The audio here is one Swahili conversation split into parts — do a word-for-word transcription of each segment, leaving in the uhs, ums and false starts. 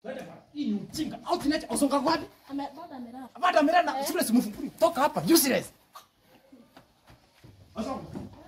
Twende bwana. Hii ni ujinga. Au tunacha usonga wapi? Amebada amelala. Bada amelala. Shule simfunguli. Toka hapa. Useless. Asante.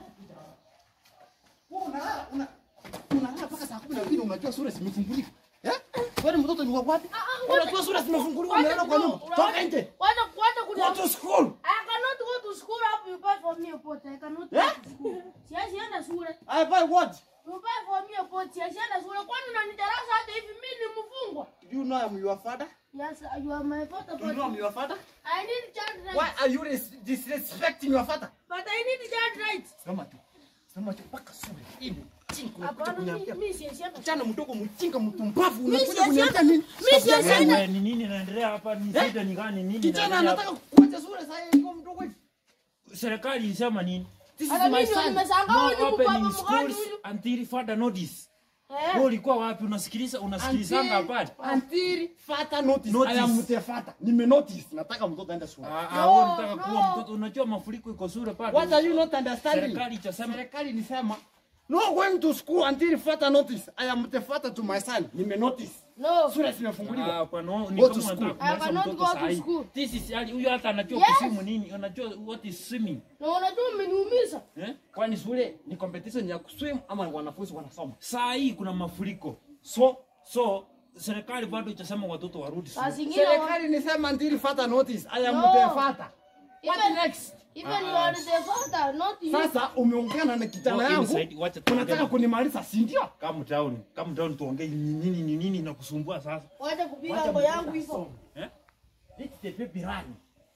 Wewe unalala una unalala mpaka saa kumi na mbili unajua shule simfungulika. Eh? Wewe mtoto ni wapi? Unajua shule simfungulika unaenda kwa nyumba. Toka nje. Kwenda kwenda kuja. Go to school. I cannot go to school up you pay for me a pot. I cannot go to school. Siasi enda shule. I buy what? You pay for me a pot. Siasi enda shule. Kwani unanidarasa hata hivi mimi ni mfungwa? Do you know I'm your father? Yes, you are my father. Do you know I'm your father? I need child rights. Why are you disrespecting your father? But I need child rights. Sema tu. Sema tu paka shule. Hii mchinga unakuja Hapana, kuniambia. mimi siasi enda. Mchana mdogo mchinga mtumbavu Mimi unakuja siasi kuniambia enda. nini? Mimi siasi enda. Wewe ni nini inaendelea hapa? Ni shida ni gani? Nini Kijana inaendelea? anataka kuacha shule sasa hivi mdogo hivi. Serikali ilisema nini? This is Ana my mimi son. nimeshangaa No huyu opening baba mgani schools huyu. until further notice. Eh. Wewe ulikuwa wapi? Unasikiliza unasikilizanga habari? Until further notice. Notice. I am the father. Nime notice. Nataka mtoto aende shule. Ah, No, ah, wewe unataka no. kuwa mtoto. Unajua mafuriko iko shule pale. What are you not understanding? Serikali itasema Serikali nisema no going to school until further notice. I am the father to my son. Nime notice. No. Shule ah, zimefunguliwa. hapa no ni Go to kama school. unataka I kumaliza cannot mtoto go to saa hii. school. This is ali huyu hata anajua Yes. kusimu nini? Anajua what is swimming. Na unajua umeniumiza. Eh? Kwani shule ni competition ya kuswim ama wanafunzi wanasoma? Saa hii kuna mafuriko. So so serikali bado itasema watoto warudi shule. Saa zingine wa- Serikali nisema until further notice. I am No. the father. What Even- next? Even you are the father, not you. Sasa umeungana na kijana Go yangu. inside, wacha tuongee. Unataka kunimaliza si ndio? Come down. Come down tuongee ni nini ni nini inakusumbua sasa? Wacha kupiga ngo yangu hivyo. Eh? It's the baby run.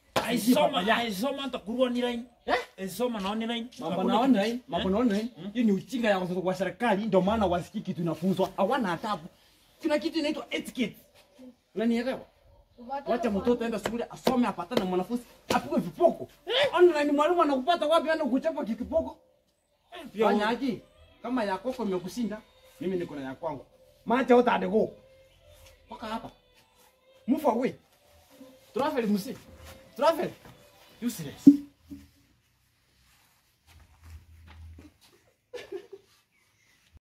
Aisoma aisoma ntakurua ni line. Eh? Aisoma na online. Mambo na online, mambo na online. Hii ni ujinga ya watoto wa serikali ndio maana wasikii kitu inafunzwa. Hawana adabu. Kuna kitu inaitwa etiquette. Unanielewa? Wacha mtoto aende shule asome apatane na mwanafunzi apigwe vipoko. Online mwalimu anakupata wapi ana kuchapa kikipoko? Fanya aje? Kama ya koko imekushinda, mimi niko na ya kwangu. Macha utadego. Paka hapa. Move away. Travel musi. Travel. Useless.